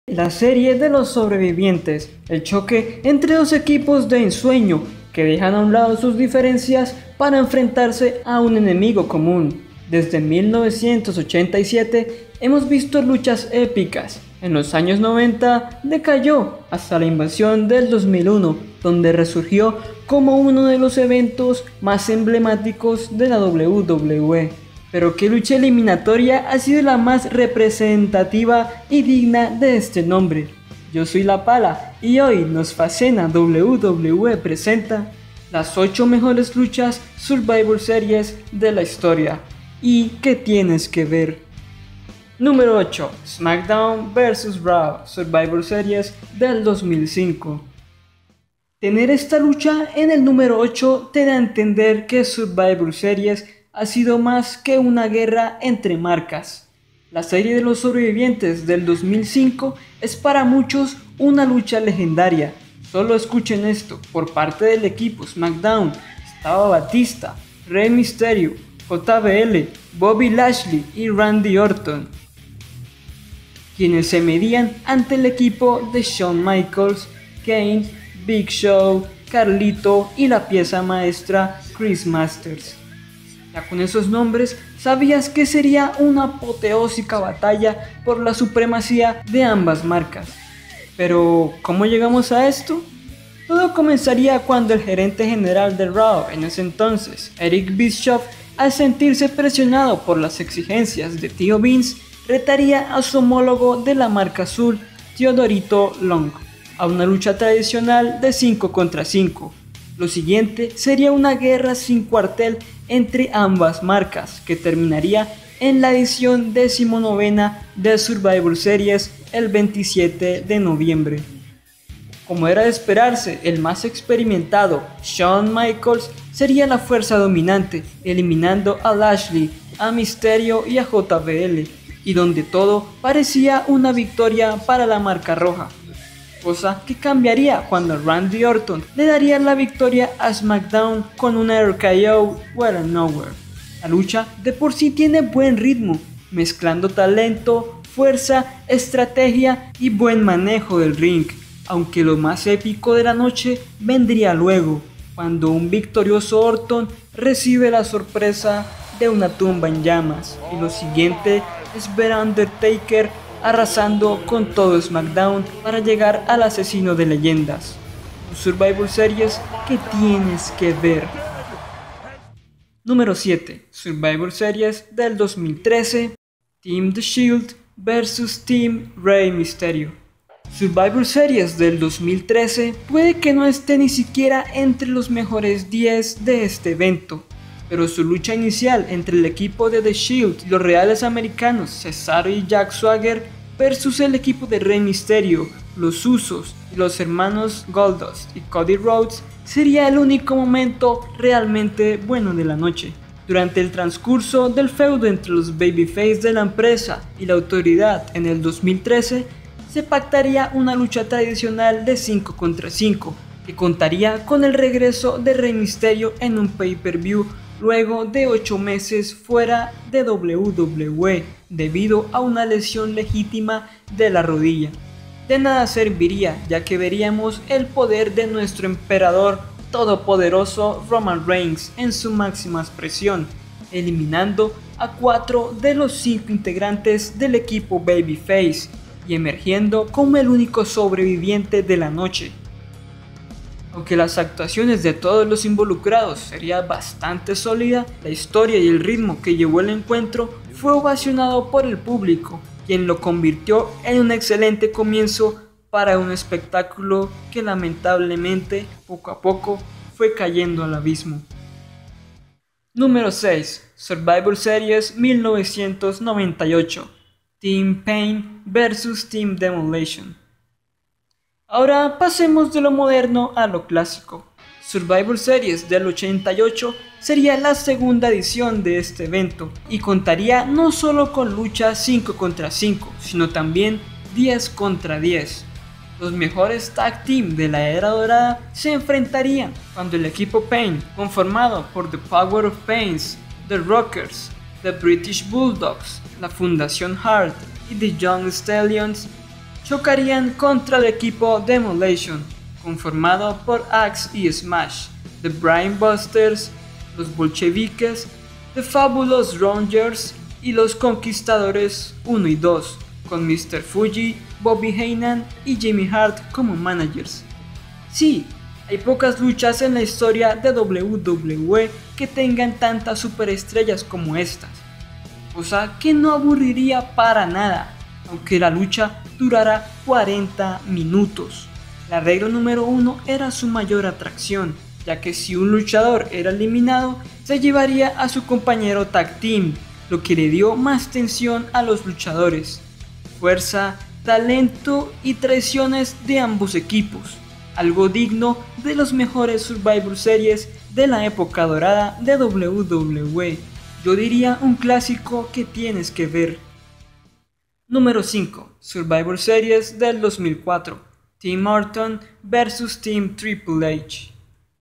La serie de los sobrevivientes, el choque entre dos equipos de ensueño que dejan a un lado sus diferencias para enfrentarse a un enemigo común. Desde 1987 hemos visto luchas épicas. En los años 90 decayó hasta la invasión del 2001, donde resurgió como uno de los eventos más emblemáticos de la WWE. Pero ¿qué lucha eliminatoria ha sido la más representativa y digna de este nombre? Yo soy La Pala y hoy nos fascina WWE presenta las 8 mejores luchas Survivor Series de la historia. ¿Y qué tienes que ver? Número 8. SmackDown vs Raw Survivor Series del 2005. Tener esta lucha en el número 8 te da a entender que Survivor Series ha sido más que una guerra entre marcas. La serie de los sobrevivientes del 2005 es para muchos una lucha legendaria. Solo escuchen esto, por parte del equipo SmackDown estaba Batista, Rey Mysterio, JBL, Bobby Lashley y Randy Orton, quienes se medían ante el equipo de Shawn Michaels, Kane, Big Show, Carlito y la pieza maestra Chris Masters. Ya con esos nombres sabías que sería una apoteósica batalla por la supremacía de ambas marcas. Pero, ¿cómo llegamos a esto? Todo comenzaría cuando el gerente general de Raw en ese entonces, Eric Bischoff, al sentirse presionado por las exigencias de Tío Vince, retaría a su homólogo de la marca azul, Teodorito Long, a una lucha tradicional de 5 contra 5. Lo siguiente sería una guerra sin cuartel entre ambas marcas, que terminaría en la edición 19ª de Survivor Series el 27 de noviembre. Como era de esperarse, el más experimentado, Shawn Michaels, sería la fuerza dominante, eliminando a Lashley, a Mysterio y a JBL, y donde todo parecía una victoria para la marca roja. Cosa que cambiaría cuando Randy Orton le daría la victoria a SmackDown con una RKO Well and Nowhere. La lucha de por sí tiene buen ritmo, mezclando talento, fuerza, estrategia y buen manejo del ring, aunque lo más épico de la noche vendría luego, cuando un victorioso Orton recibe la sorpresa de una tumba en llamas, y lo siguiente es ver a Undertaker arrasando con todo SmackDown para llegar al asesino de leyendas. Un Survivor Series que tienes que ver. Número 7. Survivor Series del 2013. Team The Shield vs Team Rey Mysterio. Survivor Series del 2013 puede que no esté ni siquiera entre los mejores 10 de este evento, pero su lucha inicial entre el equipo de The Shield y los reales americanos Cesaro y Jack Swagger versus el equipo de Rey Mysterio, los Usos y los hermanos Goldust y Cody Rhodes sería el único momento realmente bueno de la noche. Durante el transcurso del feudo entre los babyface de la empresa y la autoridad en el 2013, se pactaría una lucha tradicional de 5 contra 5, que contaría con el regreso de Rey Mysterio en un pay-per-view luego de 8 meses fuera de WWE debido a una lesión legítima de la rodilla. De nada serviría, ya que veríamos el poder de nuestro emperador todopoderoso Roman Reigns en su máxima expresión, eliminando a 4 de los 5 integrantes del equipo babyface y emergiendo como el único sobreviviente de la noche. Aunque las actuaciones de todos los involucrados sería bastante sólida, la historia y el ritmo que llevó el encuentro fue ovacionado por el público, quien lo convirtió en un excelente comienzo para un espectáculo que lamentablemente poco a poco fue cayendo al abismo. Número 6. Survivor Series 1998. Team Pain vs Team Demolition. Ahora pasemos de lo moderno a lo clásico. Survivor Series del 88 sería la segunda edición de este evento y contaría no solo con luchas 5 contra 5, sino también 10 contra 10. Los mejores tag team de la era dorada se enfrentarían cuando el equipo Pain, conformado por The Power of Pains, The Rockers, The British Bulldogs, la Fundación Hart y The Young Stallions, chocarían contra el equipo Demolition, conformado por Axe y Smash, The Brain Busters, los Bolcheviques, The Fabulous Rangers y los Conquistadores 1 y 2, con Mr. Fuji, Bobby Heenan y Jimmy Hart como managers. Sí, hay pocas luchas en la historia de WWE que tengan tantas superestrellas como estas, cosa que no aburriría para nada, aunque la lucha durara 40 minutos. La regla número 1 era su mayor atracción, ya que si un luchador era eliminado, se llevaría a su compañero tag team, lo que le dio más tensión a los luchadores, fuerza, talento y traiciones de ambos equipos, algo digno de los mejores Survivor Series de la época dorada de WWE. Yo diría un clásico que tienes que ver. Número 5. Survivor Series del 2004. Team Orton vs Team Triple H.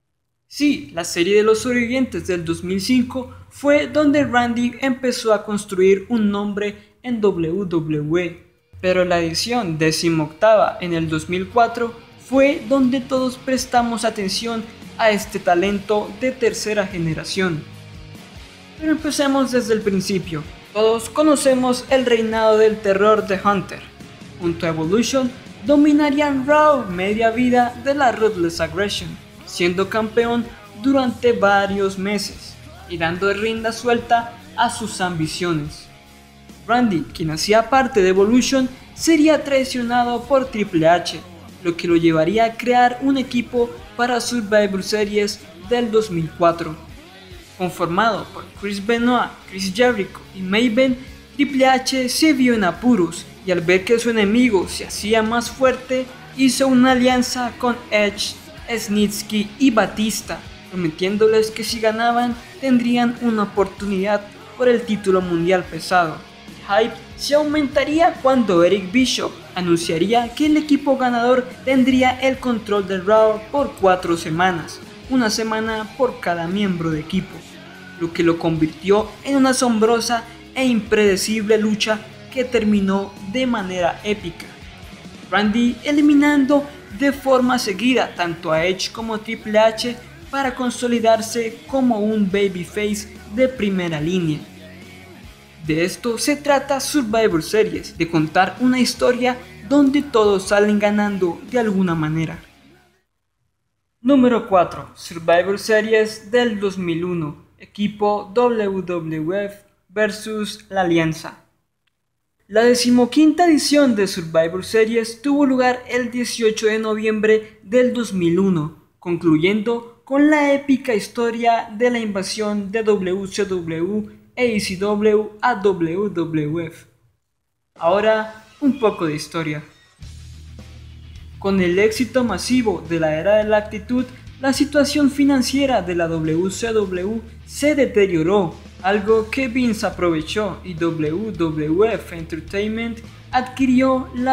Sí, la serie de los sobrevivientes del 2005 fue donde Randy empezó a construir un nombre en WWE, pero la edición 18ª en el 2004 fue donde todos prestamos atención a este talento de tercera generación. Pero empecemos desde el principio. Todos conocemos el reinado del terror de Hunter. Junto a Evolution, dominarían Raw media vida de la Ruthless Aggression, siendo campeón durante varios meses y dando rienda suelta a sus ambiciones. Randy, quien hacía parte de Evolution, sería traicionado por Triple H, lo que lo llevaría a crear un equipo para Survivor Series del 2004. Conformado por Chris Benoit, Chris Jericho y Maven, Triple H se vio en apuros y al ver que su enemigo se hacía más fuerte, hizo una alianza con Edge, Snitsky y Batista, prometiéndoles que si ganaban tendrían una oportunidad por el título mundial pesado. El hype se aumentaría cuando Eric Bischoff anunciaría que el equipo ganador tendría el control de Raw por 4 semanas, una semana por cada miembro de equipo, lo que lo convirtió en una asombrosa e impredecible lucha que terminó de manera épica. Randy eliminando de forma seguida tanto a Edge como a Triple H para consolidarse como un babyface de primera línea. De esto se trata Survivor Series, de contar una historia donde todos salen ganando de alguna manera. Número 4. Survivor Series del 2001. Equipo WWF vs La Alianza. La 15ª edición de Survivor Series tuvo lugar el 18 de noviembre del 2001, concluyendo con la épica historia de la invasión de WCW e ECW a WWF. Ahora, un poco de historia. Con el éxito masivo de la era de la actitud, la situación financiera de la WCW se deterioró, algo que Vince aprovechó y WWF Entertainment adquirió la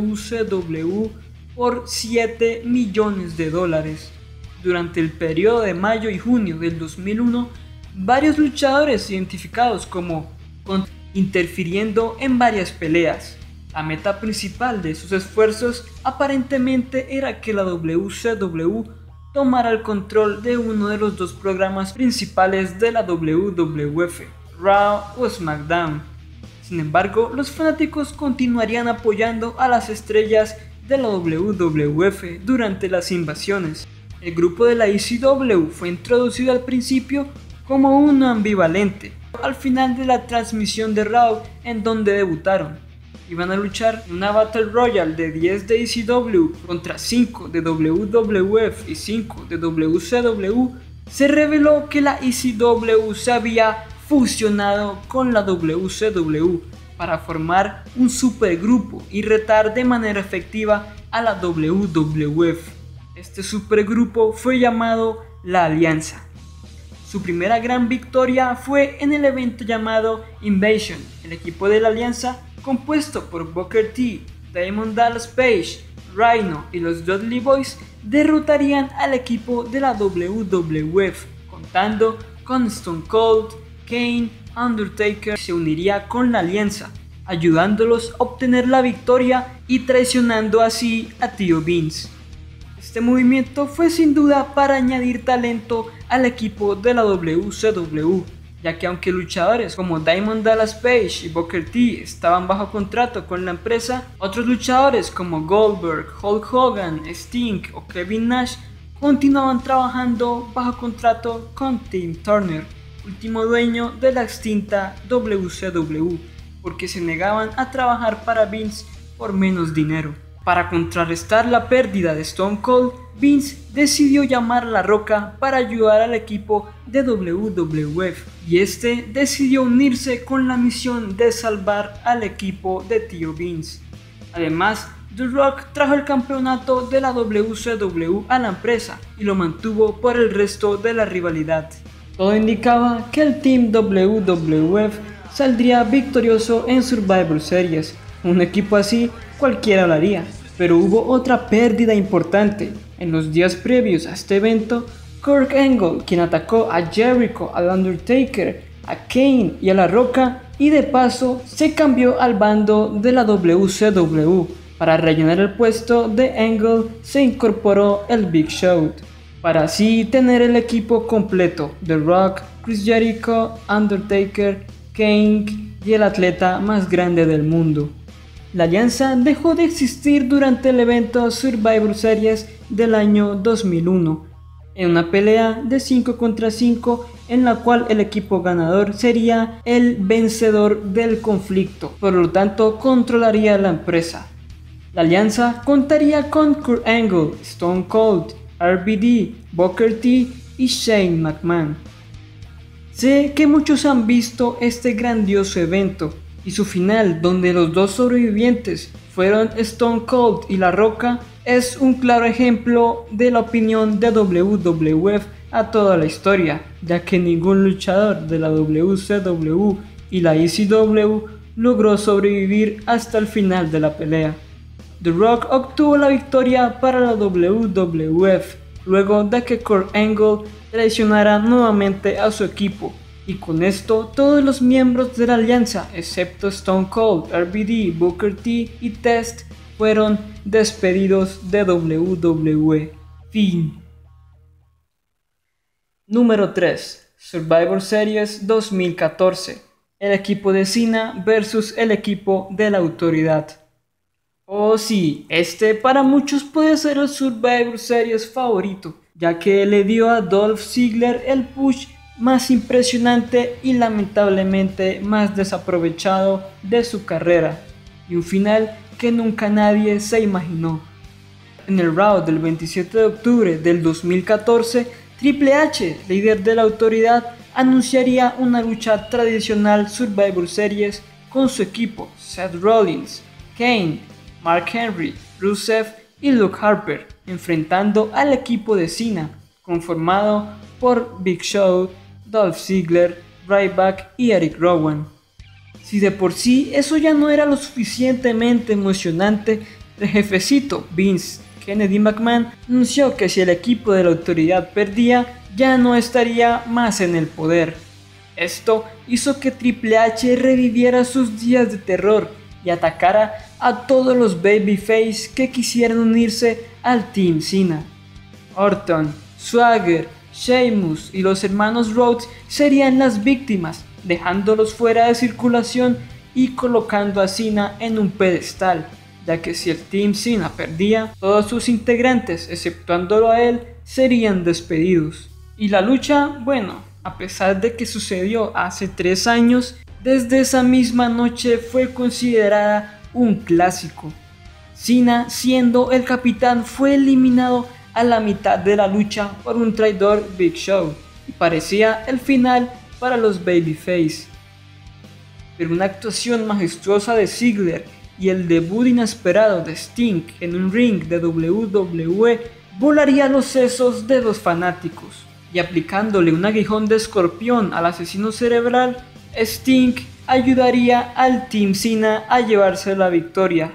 WCW por $7 millones. Durante el periodo de mayo y junio del 2001, varios luchadores identificados como interfiriendo en varias peleas. La meta principal de sus esfuerzos aparentemente era que la WCW tomara el control de uno de los dos programas principales de la WWF, Raw o SmackDown. Sin embargo, los fanáticos continuarían apoyando a las estrellas de la WWF durante las invasiones. El grupo de la ECW fue introducido al principio como uno ambivalente. Al final de la transmisión de Raw, en donde debutaron, iban a luchar en una Battle Royale de 10 de ECW contra 5 de WWF y 5 de WCW, se reveló que la ECW se había fusionado con la WCW para formar un supergrupo y retar de manera efectiva a la WWF. Este supergrupo fue llamado La Alianza. Su primera gran victoria fue en el evento llamado Invasion. El equipo de la Alianza, compuesto por Booker T, Diamond Dallas Page, Rhino y los Dudley Boyz, derrotarían al equipo de la WWF, contando con Stone Cold, Kane, Undertaker. Se uniría con la Alianza ayudándolos a obtener la victoria y traicionando así a Tío Vince. Este movimiento fue sin duda para añadir talento al equipo de la WCW, ya que aunque luchadores como Diamond Dallas Page y Booker T estaban bajo contrato con la empresa, otros luchadores como Goldberg, Hulk Hogan, Sting o Kevin Nash continuaban trabajando bajo contrato con Tim Turner, último dueño de la extinta WCW, porque se negaban a trabajar para Vince por menos dinero. Para contrarrestar la pérdida de Stone Cold, Vince decidió llamar a La Roca para ayudar al equipo de WWF y este decidió unirse con la misión de salvar al equipo de Tío Vince. Además, The Rock trajo el campeonato de la WCW a la empresa y lo mantuvo por el resto de la rivalidad. Todo indicaba que el Team WWF saldría victorioso en Survivor Series. Un equipo así cualquiera lo haría, pero hubo otra pérdida importante. En los días previos a este evento, Kurt Angle, quien atacó a Jericho, al Undertaker, a Kane y a La Roca, y de paso se cambió al bando de la WCW. Para rellenar el puesto de Angle se incorporó el Big Show, para así tener el equipo completo: The Rock, Chris Jericho, Undertaker, Kane y el atleta más grande del mundo. La alianza dejó de existir durante el evento Survivor Series del año 2001, en una pelea de 5 contra 5 en la cual el equipo ganador sería el vencedor del conflicto, por lo tanto controlaría la empresa. La alianza contaría con Kurt Angle, Stone Cold, RVD, Booker T y Shane McMahon. Sé que muchos han visto este grandioso evento y su final, donde los dos sobrevivientes fueron Stone Cold y La Roca, es un claro ejemplo de la opinión de WWF a toda la historia, ya que ningún luchador de la WCW y la ECW logró sobrevivir hasta el final de la pelea. The Rock obtuvo la victoria para la WWF luego de que Kurt Angle traicionara nuevamente a su equipo, y con esto todos los miembros de la alianza, excepto Stone Cold, RVD, Booker T y Test, fueron despedidos de WWE. Fin. Número 3. Survivor Series 2014. El equipo de Cena versus el equipo de la Autoridad. Oh sí, este para muchos puede ser el Survivor Series favorito, ya que le dio a Dolph Ziggler el push más impresionante y lamentablemente más desaprovechado de su carrera, y un final que nunca nadie se imaginó. En el Raw del 27 de octubre del 2014, Triple H, líder de la Autoridad, anunciaría una lucha tradicional Survivor Series con su equipo Seth Rollins, Kane, Mark Henry, Rusev y Luke Harper, enfrentando al equipo de Cena, conformado por Big Show, Dolph Ziggler, Ryback y Eric Rowan. Si de por sí eso ya no era lo suficientemente emocionante, el jefecito Vince Kennedy McMahon anunció que si el equipo de la Autoridad perdía, ya no estaría más en el poder. Esto hizo que Triple H reviviera sus días de terror y atacara a todos los babyface que quisieran unirse al Team Cena. Orton, Swagger, Sheamus y los hermanos Rhodes serían las víctimas, dejándolos fuera de circulación y colocando a Cena en un pedestal, ya que si el Team Cena perdía, todos sus integrantes, exceptuándolo a él, serían despedidos. Y la lucha, bueno, a pesar de que sucedió hace 3 años, desde esa misma noche fue considerada un clásico. Cena, siendo el capitán, fue eliminado a la mitad de la lucha por un traidor Big Show, y parecía el final para los babyface. Pero una actuación majestuosa de Ziggler y el debut inesperado de Sting en un ring de WWE volaría los sesos de los fanáticos, y aplicándole un aguijón de escorpión al asesino cerebral, Sting ayudaría al Team Cena a llevarse la victoria.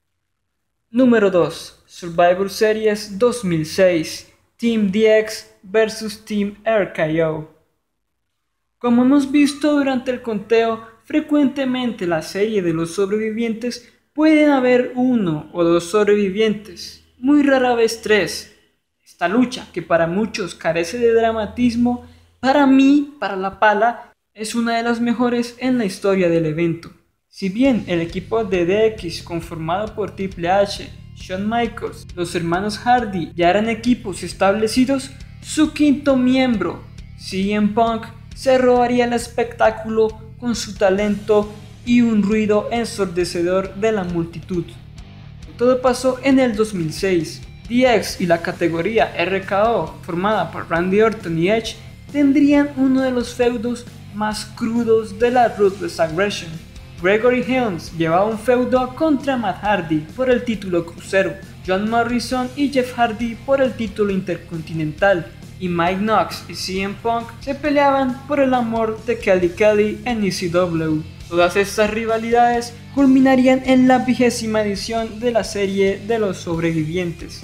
Número 2. Survivor Series 2006. Team DX vs Team RKO. Como hemos visto durante el conteo, frecuentemente la serie de los sobrevivientes, pueden haber 1 o 2 sobrevivientes, muy rara vez 3. Esta lucha, que para muchos carece de dramatismo, para mí, para la pala, es una de las mejores en la historia del evento. Si bien el equipo de DX conformado por Triple H, Shawn Michaels, los hermanos Hardy ya eran equipos establecidos, su quinto miembro, CM Punk, se robaría el espectáculo con su talento y un ruido ensordecedor de la multitud. Todo pasó en el 2006. DX y la categoría RKO, formada por Randy Orton y Edge, tendrían uno de los feudos más crudos de la Ruthless Aggression. Gregory Helms llevaba un feudo contra Matt Hardy por el título crucero, John Morrison y Jeff Hardy por el título intercontinental, y Mike Knox y CM Punk se peleaban por el amor de Kelly Kelly en ECW. Todas estas rivalidades culminarían en la 20ª edición de la serie de los sobrevivientes.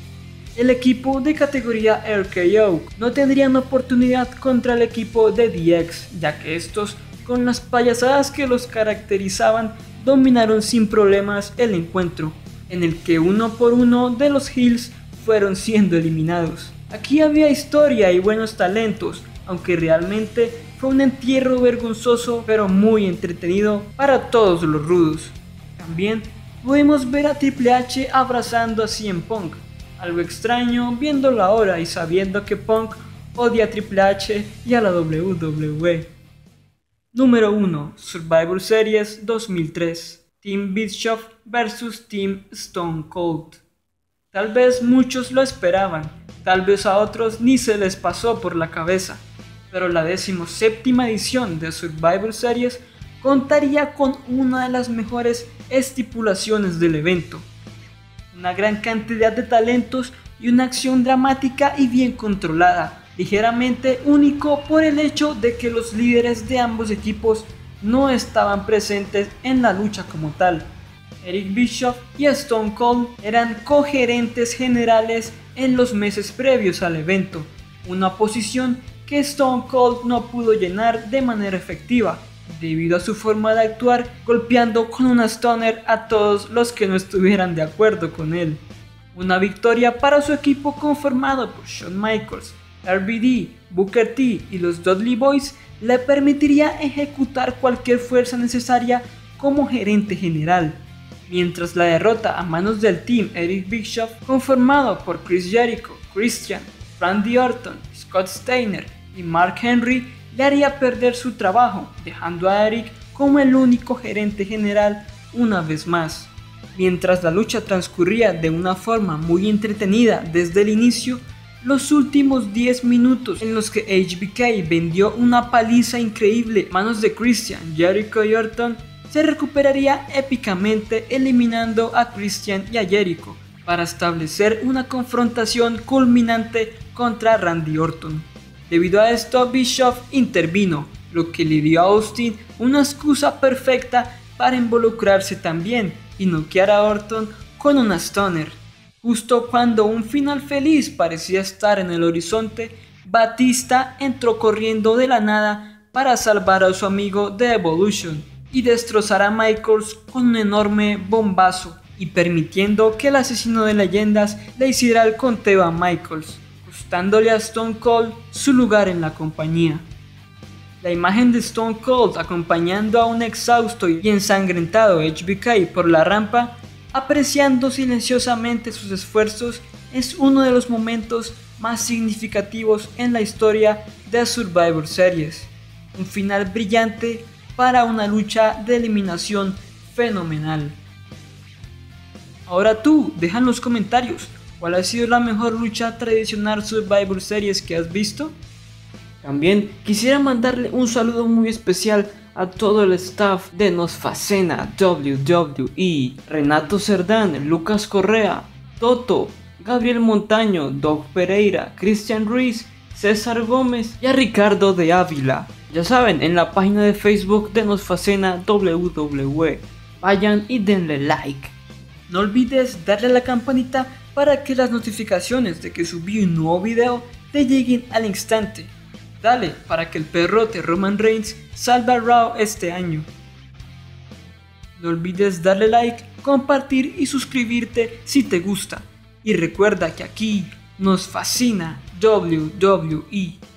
El equipo de categoría RKO no tendrían oportunidad contra el equipo de DX, ya que estos, con las payasadas que los caracterizaban, dominaron sin problemas el encuentro, en el que uno por uno de los heels fueron siendo eliminados. Aquí había historia y buenos talentos, aunque realmente fue un entierro vergonzoso pero muy entretenido para todos los rudos. También pudimos ver a Triple H abrazando a CM Punk, algo extraño viéndolo ahora y sabiendo que Punk odia a Triple H y a la WWE. Número 1. Survivor Series 2003. Team Bischoff vs Team Stone Cold. Tal vez muchos lo esperaban, tal vez a otros ni se les pasó por la cabeza, pero la 17ª edición de Survivor Series contaría con una de las mejores estipulaciones del evento. Una gran cantidad de talentos y una acción dramática y bien controlada, ligeramente único por el hecho de que los líderes de ambos equipos no estaban presentes en la lucha como tal. Eric Bischoff y Stone Cold eran cogerentes generales en los meses previos al evento, una posición que Stone Cold no pudo llenar de manera efectiva, debido a su forma de actuar golpeando con una stunner a todos los que no estuvieran de acuerdo con él. Una victoria para su equipo conformado por Shawn Michaels, RVD, Booker T y los Dudley Boyz le permitiría ejecutar cualquier fuerza necesaria como gerente general, mientras la derrota a manos del Team Eric Bischoff, conformado por Chris Jericho, Christian, Randy Orton, Scott Steiner y Mark Henry, le haría perder su trabajo, dejando a Eric como el único gerente general una vez más. Mientras la lucha transcurría de una forma muy entretenida desde el inicio, los últimos 10 minutos en los que HBK vendió una paliza increíble a manos de Christian, Jericho y Orton, se recuperaría épicamente eliminando a Christian y a Jericho para establecer una confrontación culminante contra Randy Orton. Debido a esto, Bischoff intervino, lo que le dio a Austin una excusa perfecta para involucrarse también y noquear a Orton con una stunner. Justo cuando un final feliz parecía estar en el horizonte, Batista entró corriendo de la nada para salvar a su amigo de Evolution y destrozar a Michaels con un enorme bombazo y permitiendo que el asesino de leyendas le hiciera el conteo a Michaels, costándole a Stone Cold su lugar en la compañía. La imagen de Stone Cold acompañando a un exhausto y ensangrentado HBK por la rampa, apreciando silenciosamente sus esfuerzos, es uno de los momentos más significativos en la historia de Survivor Series. Un final brillante para una lucha de eliminación fenomenal. Ahora tú, deja en los comentarios cuál ha sido la mejor lucha tradicional Survivor Series que has visto. También quisiera mandarle un saludo muy especial a todo el staff de Nosfacena WWE, Renato Cerdán, Lucas Correa, Toto, Gabriel Montaño, Doug Pereira, Cristian Ruiz, César Gómez y a Ricardo de Ávila. Ya saben, en la página de Facebook de Nosfacena WWE, vayan y denle like. No olvides darle a la campanita para que las notificaciones de que subí un nuevo video te lleguen al instante. Dale para que el perrote Roman Reigns salve a Raw este año. No olvides darle like, compartir y suscribirte si te gusta. Y recuerda que aquí nos fascina WWE.